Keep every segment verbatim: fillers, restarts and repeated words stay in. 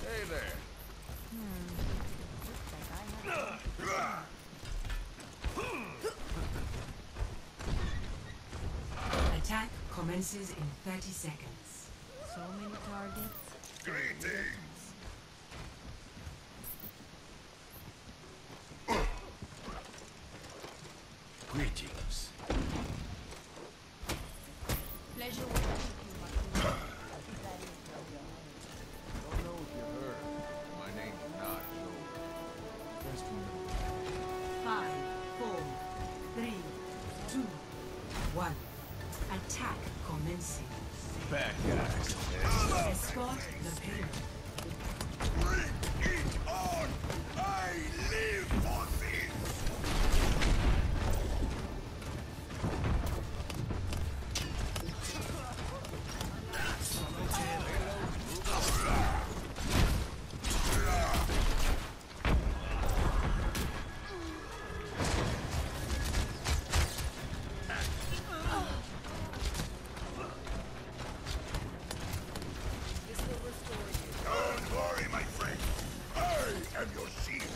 Hey there. Attack commences in thirty seconds. So many targets. Greetings. Greetings. Pleasure working with you, Martin. Don't know if you heard, but my name's not Joe. Just remember. Five, four, three, two, one. Attack commencing. Bad guys. Escort the payload. Bring it on! I live for this! Don't worry, my friend. I am your shield.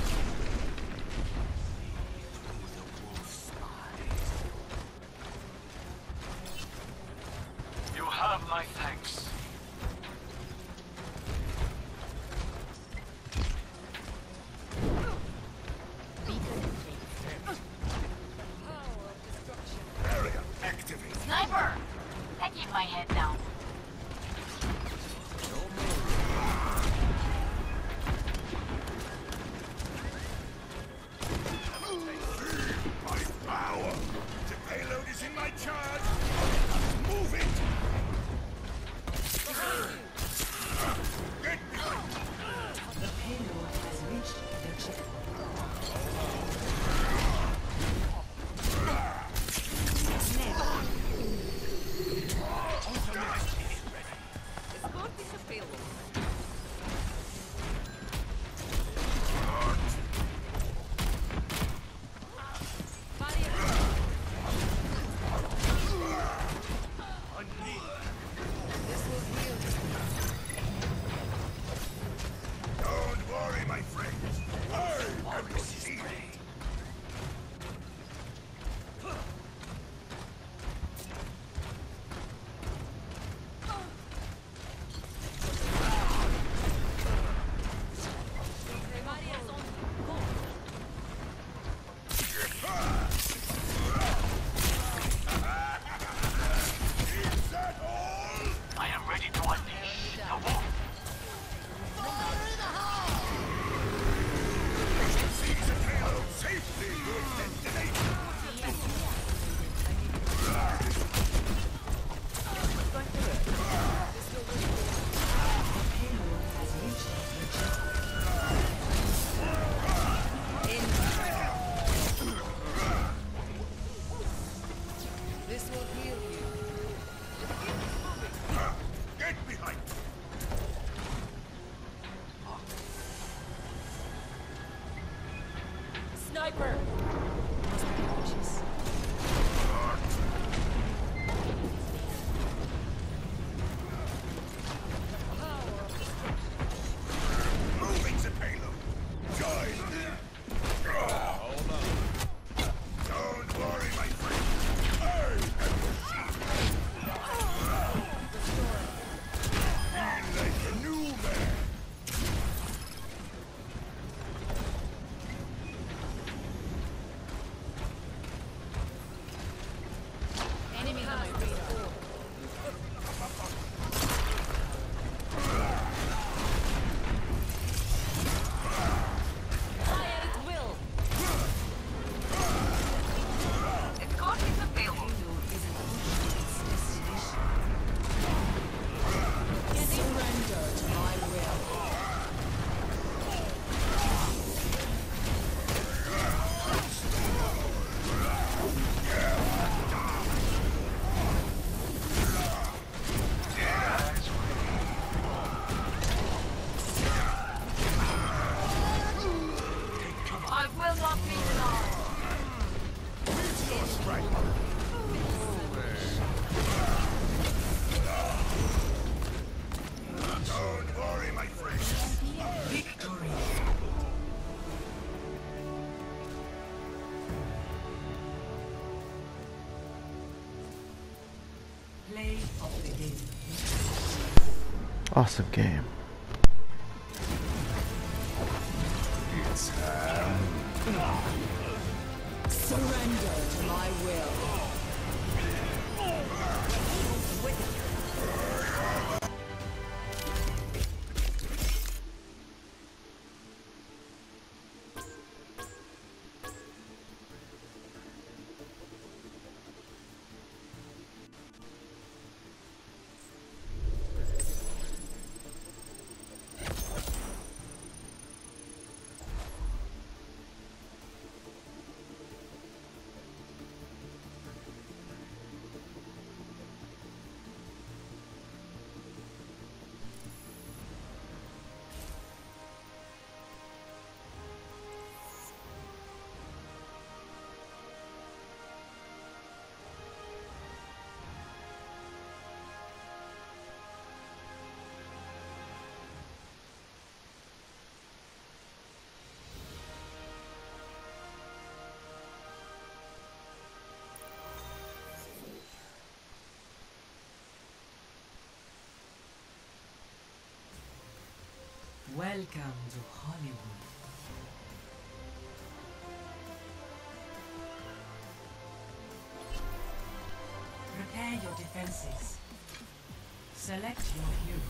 You have my thanks. Barrier activate. Sniper! I keep my head down. My power! The payload is in my charge! Move it! Get behind! The payload has reached the checkpoint. Don't worry, my friends. I am your shield. Is that all? I am ready to unleash the wolf. Seize the payload safely to its destination. Payload has reached the checkpoint. This will heal you. Get behind! Sniper! Must be cautious. Moving the payload. Join. Hold on. Don't worry, my friend. I am your shield. Feel like a new man. Awesome game. It's time. Surrender to my will. Welcome to Hollywood. Prepare your defenses. Select your hero.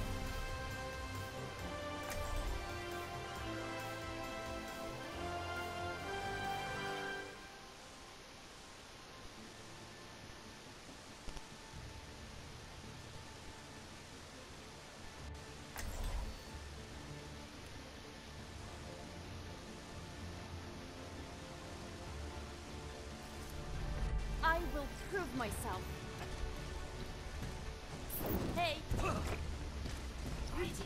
I will prove myself. Hey! Greetings.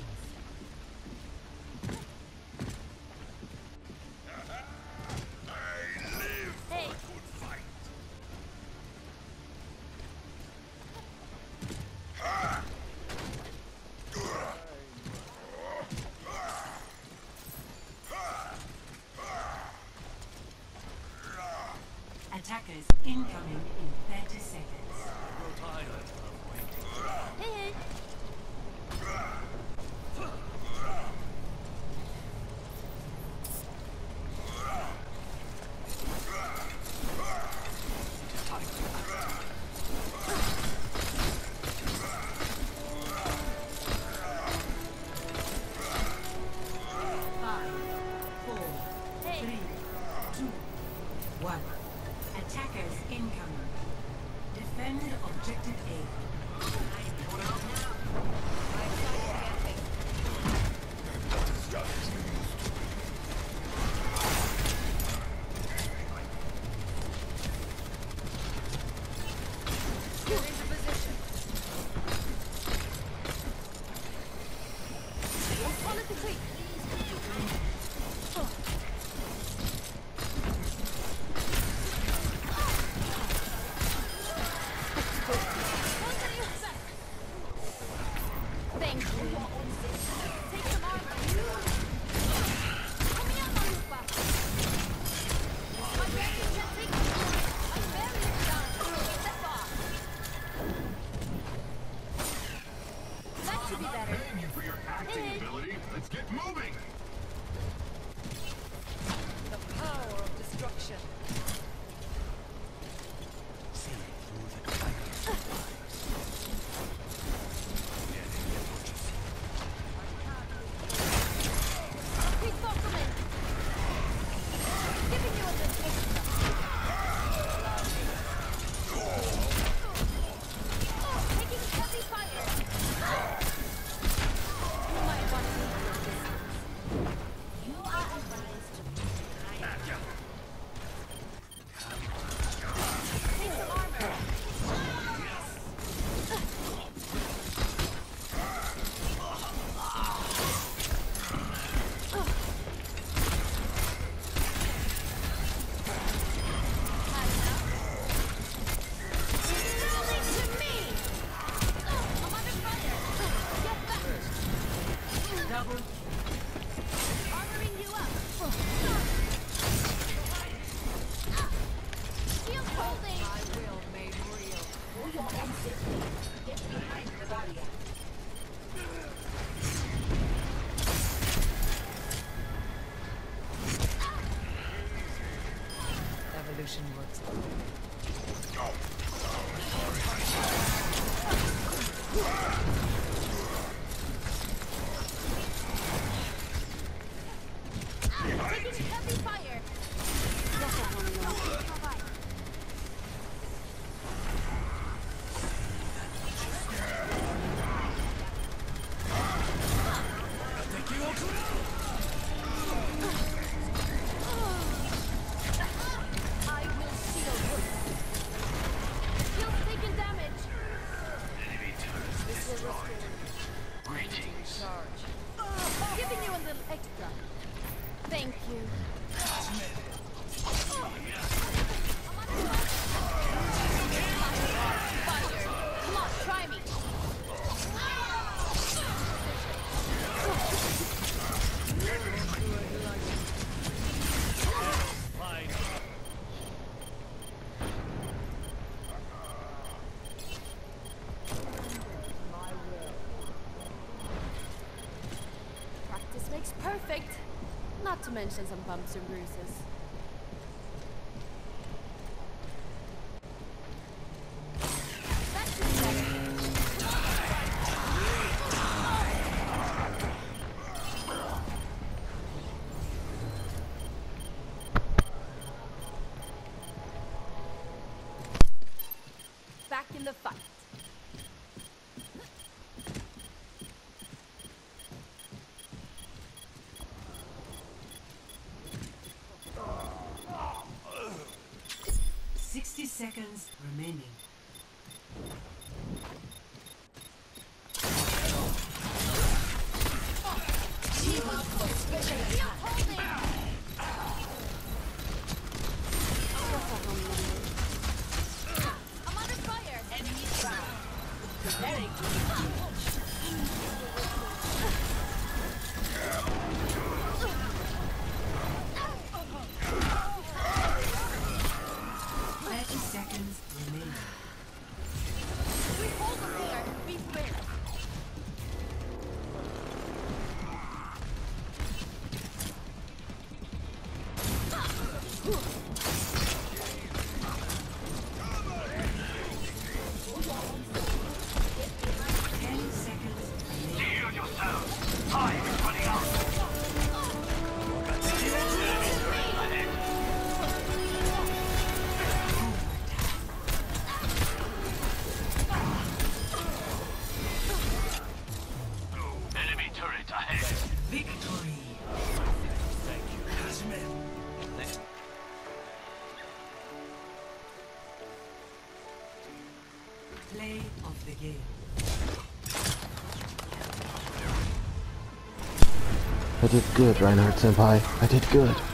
I live Hey. for a good fight. Attackers incoming in thirty seconds. Hey, hey! Five, four, Hey. three, two, one. Attackers incoming. Defend objective A. Get into position. On it quick. Thank you. Take some armor. Coming out, Marupa. I'm ready to take you. I'm very down. Step off. That should be better. Paying you for your acting Hey. ability. Let's get moving. The power of destruction. Keep focusing. Giving you a bit extra. Oh, taking heavy fire. You might want to leave your distance. You are advised to take some armor. Rally to me! I'm under fire! Get back! Double Armoring you up! Shield holding! I will made real. Evolution works. Taking heavy fire. I will seal you. Skills taking damage. Enemy turret destroyed. Greetings. Giving you a little extra. Thank you. Fire. Come on, try me. Practice makes perfect. Not to mention some bumps and bruises. Back to the deck. Back in the fight. Sixty seconds remaining. I'm under fire. Enemy Thirty seconds remaining. We hold them here. Beware. Ten seconds remaining. Heal yourselves. Time is running out. Ahead. Enemy turret ahead. Victory. Thank you, Casimir. Play of the game. I did good, Reinhardt Senpai. I did good.